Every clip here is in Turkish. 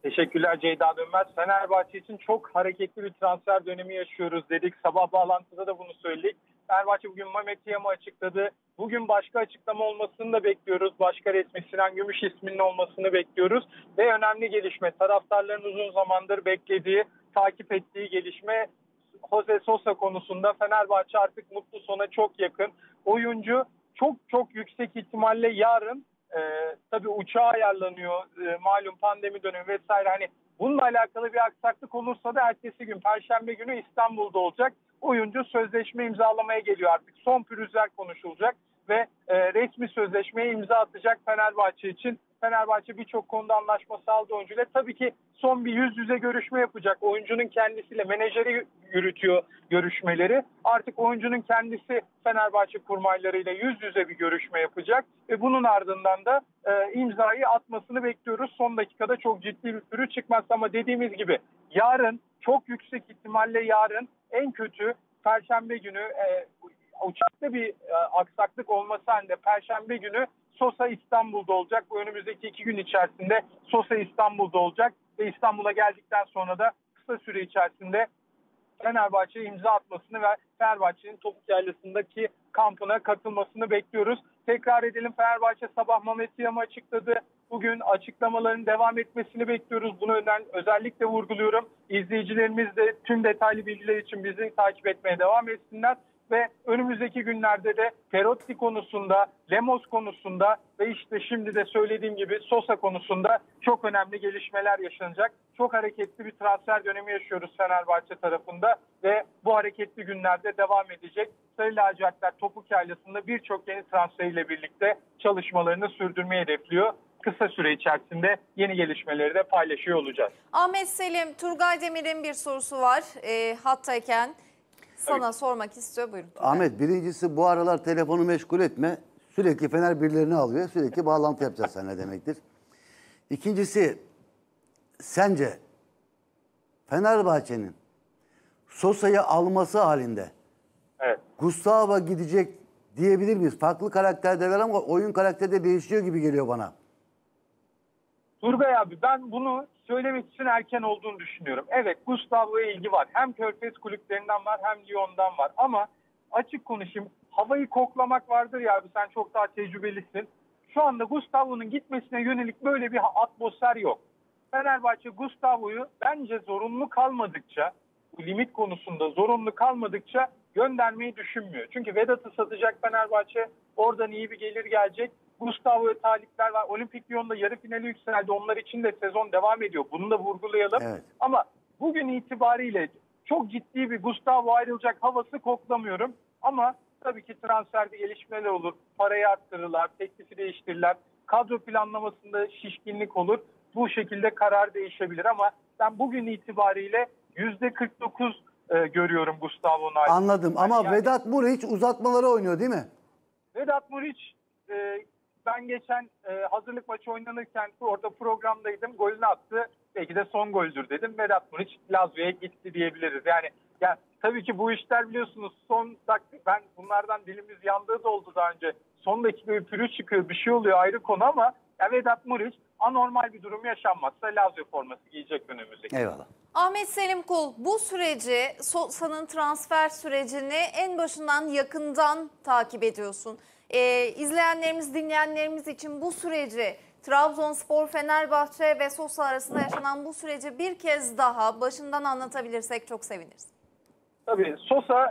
Teşekkürler Ceyda Dönmez. Fenerbahçe için çok hareketli bir transfer dönemi yaşıyoruz dedik. Sabah bağlantıda da bunu söyledik. Fenerbahçe bugün Mehmet Tiam'ı açıkladı. Bugün başka açıklama olmasını da bekliyoruz. Başka resmi Sinan Gümüş isminin olmasını bekliyoruz. Ve önemli gelişme, taraftarların uzun zamandır beklediği, takip ettiği gelişme Jose Sosa konusunda. Fenerbahçe artık mutlu sona çok yakın. Oyuncu çok yüksek ihtimalle yarın tabii uçağa ayarlanıyor. Malum pandemi dönemi vesaire. Hani bununla alakalı bir aksaklık olursa da ertesi gün Perşembe günü İstanbul'da olacak. Oyuncu sözleşme imzalamaya geliyor artık. Son pürüzler konuşulacak ve resmi sözleşmeye imza atacak Fenerbahçe için. Fenerbahçe birçok konuda anlaşma sağladı oyuncuyla. Tabii ki son bir yüz yüze görüşme yapacak. Oyuncunun kendisiyle menajeri yürütüyor görüşmeleri. Artık oyuncunun kendisi Fenerbahçe kurmaylarıyla yüz yüze bir görüşme yapacak. Ve bunun ardından da imzayı atmasını bekliyoruz. Son dakikada çok ciddi bir pürüz çıkmaz ama dediğimiz gibi yarın çok yüksek ihtimalle yarın en kötü Perşembe günü uçakta bir aksaklık olması halinde Perşembe günü Sosa İstanbul'da olacak. Bu önümüzdeki 2 gün içerisinde Sosa İstanbul'da olacak ve İstanbul'a geldikten sonra da kısa süre içerisinde Fenerbahçe'ye imza atmasını ve Fenerbahçe'nin Topuk Yaylası'ndaki kampına katılmasını bekliyoruz. Tekrar edelim, Fenerbahçe sabah Mehmet Tiam'ı açıkladı. Bugün açıklamaların devam etmesini bekliyoruz. Bunu özellikle vurguluyorum. İzleyicilerimiz de tüm detaylı bilgiler için bizi takip etmeye devam etsinler. Ve önümüzdeki günlerde de Perotti konusunda, Lemos konusunda ve işte şimdi de söylediğim gibi Sosa konusunda çok önemli gelişmeler yaşanacak. Çok hareketli bir transfer dönemi yaşıyoruz Fenerbahçe tarafında ve bu hareketli günlerde devam edecek. Sarı lacivertler Topuk Yaylası'nda birçok yeni transferiyle birlikte çalışmalarını sürdürmeyi hedefliyor. Kısa süre içerisinde yeni gelişmeleri de paylaşıyor olacağız. Ahmet Selim, Turgay Demir'in bir sorusu var hattayken. Sana sormak istiyor. Buyurun. Ahmet, birincisi bu aralar telefonu meşgul etme. Sürekli Fener birilerini alıyor. Sürekli bağlantı yapacağız seninle demektir. İkincisi, sence Fenerbahçe'nin Sosa'yı alması halinde Gustavo gidecek diyebilir miyiz? Farklı karakterdeler ama oyun karakteri de değişiyor gibi geliyor bana. Turgay abi, ben bunu söylemek için erken olduğunu düşünüyorum. Evet, Gustavo'ya ilgi var. Hem Körfez kulüplerinden var hem Lyon'dan var. Ama açık konuşayım, havayı koklamak vardır ya abi, sen çok daha tecrübelisin. Şu anda Gustavo'nun gitmesine yönelik böyle bir atmosfer yok. Fenerbahçe Gustavo'yu bence zorunlu kalmadıkça, bu limit konusunda zorunlu kalmadıkça göndermeyi düşünmüyor. Çünkü Vedat'ı satacak Fenerbahçe, oradan iyi bir gelir gelecek. Gustavo'ya talipler var. Olimpik Lyon'da yarı finali yükseldi. Onlar için de sezon devam ediyor. Bunu da vurgulayalım. Evet. Ama bugün itibariyle çok ciddi bir Gustavo ayrılacak havası koklamıyorum. Ama tabii ki transferde gelişmeler olur. Parayı arttırırlar, teklifi değiştirirler. Kadro planlamasında şişkinlik olur. Bu şekilde karar değişebilir ama ben bugün itibariyle %49 görüyorum Gustavo'nun ayrılığını. Anladım ama Vedat Muriç uzatmaları oynuyor değil mi? Vedat Muriç, ben geçen hazırlık maçı oynanırken orada programdaydım. Golünü attı. Belki de son goldür dedim. Vedat Muriç Lazio'ya gitti diyebiliriz. Yani tabii ki bu işler biliyorsunuz son dakika, ben bunlardan dilimiz yandığı da oldu daha önce. Son dakika bir pürüz çıkıyor, bir şey oluyor, ayrı konu ama Vedat Muriç anormal bir durum yaşanmazsa Lazio forması giyecek önümüzdeki. Eyvallah. Ahmet Selim Kul, bu süreci, Sosa'nın transfer sürecini en başından yakından takip ediyorsun. İzleyenlerimiz, dinleyenlerimiz için bu süreci, Trabzonspor, Fenerbahçe ve Sosa arasında yaşanan bu süreci bir kez daha başından anlatabilirsek çok seviniriz. Tabii Sosa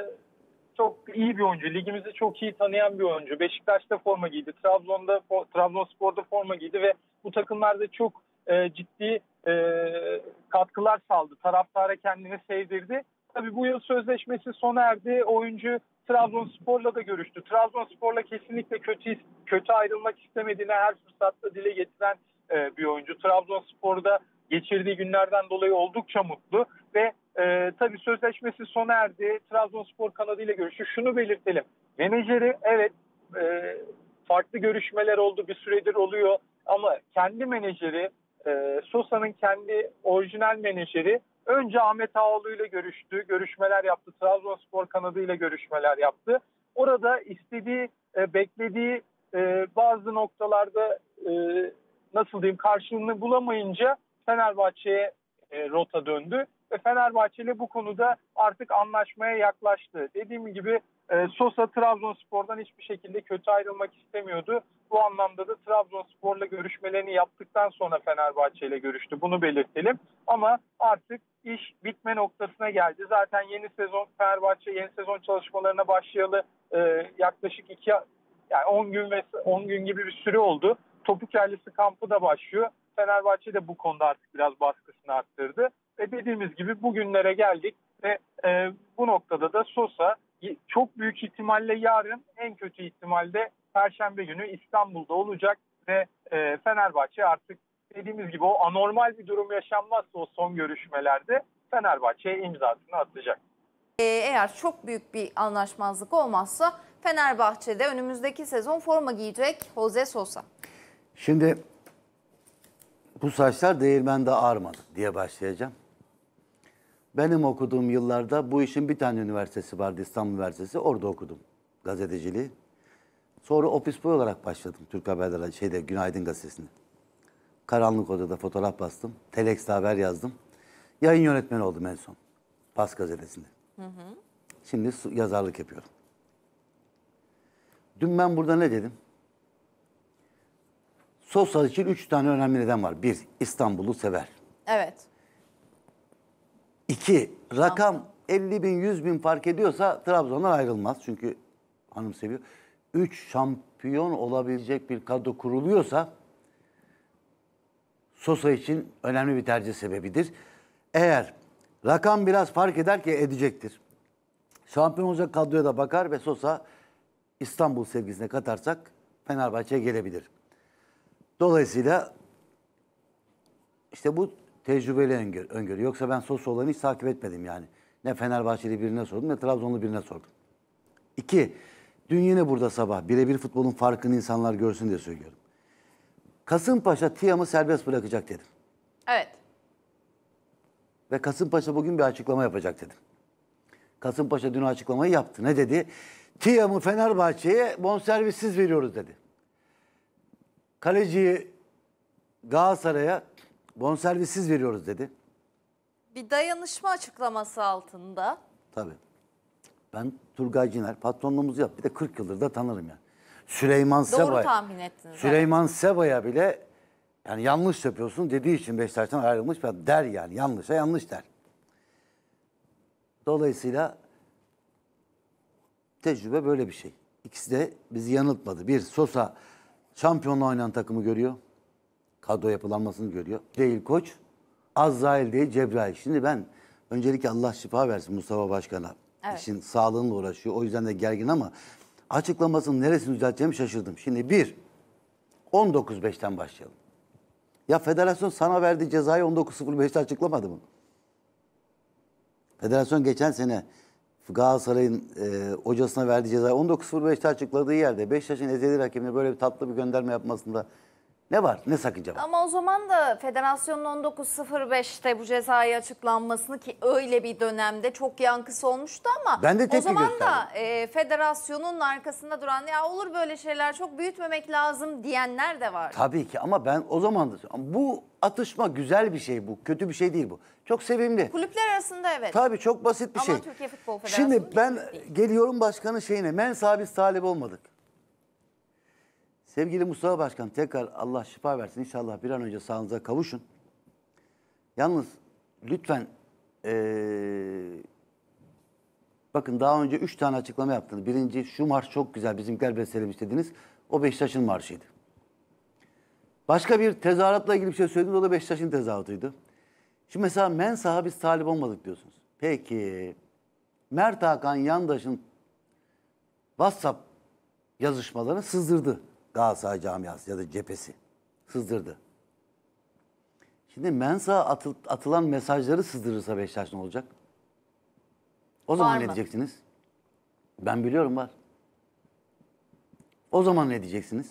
çok iyi bir oyuncu. Ligimizi çok iyi tanıyan bir oyuncu. Beşiktaş'ta forma giydi. Trabzonspor'da forma giydi ve bu takımlarda çok ciddi katkılar sağladı. Taraftara kendini sevdirdi. Tabii bu yıl sözleşmesi sona erdi. Oyuncu Trabzonspor'la da görüştü. Trabzonspor'la kesinlikle kötü ayrılmak istemediğini her fırsatta dile getiren bir oyuncu. Trabzonspor'da geçirdiği günlerden dolayı oldukça mutlu ve tabii sözleşmesi sona erdi. Trabzonspor kanadıyla görüştü. Şunu belirtelim. Menajeri evet farklı görüşmeler oldu. Bir süredir oluyor ama kendi menajeri Sosa'nın kendi orijinal menajeri önce Ahmet Ağaoğlu ile görüştü. Görüşmeler yaptı. Trabzonspor kanadıyla görüşmeler yaptı. Orada istediği, beklediği bazı noktalarda nasıl diyeyim karşılığını bulamayınca Fenerbahçe'ye rota döndü ve Fenerbahçe ile bu konuda artık anlaşmaya yaklaştı. Dediğim gibi Sosa Trabzonspor'dan hiçbir şekilde kötü ayrılmak istemiyordu. Bu anlamda da Trabzonspor'la görüşmelerini yaptıktan sonra Fenerbahçe ile görüştü. Bunu belirtelim. Ama artık iş bitme noktasına geldi. Zaten yeni sezon Fenerbahçe yeni sezon çalışmalarına başlayalı yaklaşık 10 gün gibi bir süre oldu. Topuk Yerlisi kampı da başlıyor. Fenerbahçe de bu konuda artık biraz baskısını arttırdı. Ve dediğimiz gibi bugünlere geldik ve bu noktada da Sosa çok büyük ihtimalle yarın, en kötü ihtimalle Perşembe günü İstanbul'da olacak ve Fenerbahçe artık dediğimiz gibi o anormal bir durum yaşanmazsa o son görüşmelerde Fenerbahçe'ye imzasını atacak. Eğer çok büyük bir anlaşmazlık olmazsa Fenerbahçe'de önümüzdeki sezon forma giyecek Jose Sosa. Şimdi bu saçlar değirmende ağarmadı diye başlayacağım. Benim okuduğum yıllarda bu işin bir tane üniversitesi vardı, İstanbul Üniversitesi. Orada okudum gazeteciliği. Sonra ofis boy olarak başladım Türk Haber'de, Günaydın Gazetesi'nde. Karanlık odada fotoğraf bastım. Telex'te haber yazdım. Yayın yönetmeni oldum en son. Pas gazetesinde. Şimdi yazarlık yapıyorum. Dün ben burada ne dedim? Sosa için 3 tane önemli neden var. 1, İstanbul'u sever. Evet. 2, rakam 50 bin, 100 bin fark ediyorsa Trabzon'dan ayrılmaz. Çünkü hanım seviyor. 3, şampiyon olabilecek bir kadro kuruluyorsa Sosa için önemli bir tercih sebebidir. Eğer rakam biraz fark eder ki edecektir. Şampiyon olacak kadroya da bakar ve Sosa İstanbul sevgisine katarsak Fenerbahçe'ye gelebilir. Dolayısıyla işte bu tecrübeli öngörü. Yoksa ben Sosa olanı hiç takip etmedim yani. Ne Fenerbahçeli birine sordum ne Trabzonlu birine sordum. 2, dün yine burada sabah birebir futbolun farkını insanlar görsün diye söylüyorum. Kasımpaşa Tiam'ı serbest bırakacak dedim. Evet. Ve Kasımpaşa bugün bir açıklama yapacak dedim. Kasımpaşa dün açıklamayı yaptı. Ne dedi? Tiam'ı Fenerbahçe'ye bonservissiz veriyoruz dedi. Kaleciyi Galatasaray'a bonservissiz veriyoruz dedi. Bir dayanışma açıklaması altında. Tabii. Ben Turgay Ciner patronluğumuzu yap. Bir de 40 yıldır da tanırım yani. Süleyman Seba'ya. Doğru tahmin ettiniz. Süleyman Seba'ya bile yani yanlış yapıyorsun dediği için Beşiktaş'tan ayrılmış der yani. Yanlışa yanlış der. Dolayısıyla tecrübe böyle bir şey. İkisi de bizi yanıltmadı. Bir, Sosa şampiyonla oynayan takımı görüyor. Kadro yapılanmasını görüyor. Değil koç. Azrail değil Cebrail. Şimdi ben öncelikle Allah şifa versin Mustafa Başkan'a. Evet. İşin sağlığıyla uğraşıyor. O yüzden de gergin ama açıklamasının neresini düzelteceğimi şaşırdım. Şimdi 19.5'ten başlayalım. Ya federasyon sana verdiği cezayı 19.05'te açıklamadı mı? Federasyon geçen sene Galatasaray'ın hocasına verdiği cezayı 19.05'te açıkladığı yerde Beşiktaş'ın ezeli rakibine böyle bir tatlı bir gönderme yapmasında ne var? Ne sakınca var? Ama o zaman da federasyonun 19.05'te bu cezayı açıklanmasını ki öyle bir dönemde çok yankısı olmuştu ama Ben de o tepki zaman gösterdim. da federasyonun arkasında duran ya olur böyle şeyler çok büyütmemek lazım diyenler de var. Tabii ki ama ben o zaman da bu atışma güzel bir şey bu. Kötü bir şey değil bu. Çok sevimli. Kulüpler arasında evet. Tabii çok basit bir Ama şey. Türkiye Futbol Federasyonu Şimdi ben değil. geliyorum başkanın şeyine. Biz talip olmadık. Sevgili Mustafa Başkan tekrar Allah şifa versin. İnşallah bir an önce sağlığınıza kavuşun. Yalnız lütfen bakın daha önce 3 tane açıklama yaptınız. Birinci şu marş çok güzel bizimkiler bestelemiş dediniz. O Beşiktaş'ın marşıydı. Başka bir tezahüratla ilgili bir şey söylediniz. O da Beşiktaş'ın tezahüratıydı. Şimdi mesela biz talip olmadık diyorsunuz. Peki Mert Hakan Yandaş'ın WhatsApp yazışmalarını sızdırdı. Galatasaray camiası ya da cephesi sızdırdı. Şimdi Mensah'a atılan mesajları sızdırırsa Beşiktaş ne olacak? O zaman Var ne mı? diyeceksiniz? Ben biliyorum var. O zaman ne diyeceksiniz?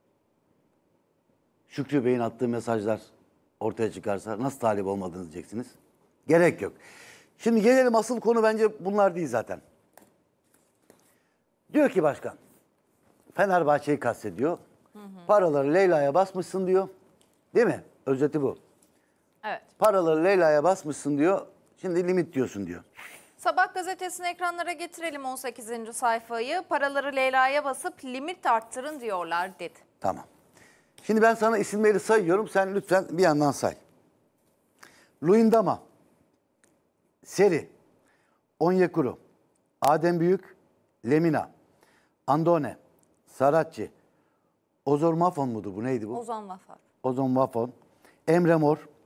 Şükrü Bey'in attığı mesajlar ortaya çıkarsa nasıl talip olmadığını diyeceksiniz. Gerek yok. Şimdi gelelim asıl konu bence bunlar değil zaten. Diyor ki başkan, Fenerbahçe'yi kastediyor. Paraları Leyla'ya basmışsın diyor. Değil mi? Özeti bu. Evet. Paraları Leyla'ya basmışsın diyor. Şimdi limit diyorsun diyor. Sabah gazetesini ekranlara getirelim 18. sayfayı. Paraları Leyla'ya basıp limit arttırın diyorlar dedi. Tamam. Şimdi ben sana isimleri sayıyorum. Sen lütfen bir yandan say. Luyendama, Seri, Onyekuru, Adem Büyük, Lemina, Andone, Saratçı, Ozor Mafon mudur bu? Neydi bu? Ozan Vafar. Ozon Mafon, Emre Mor,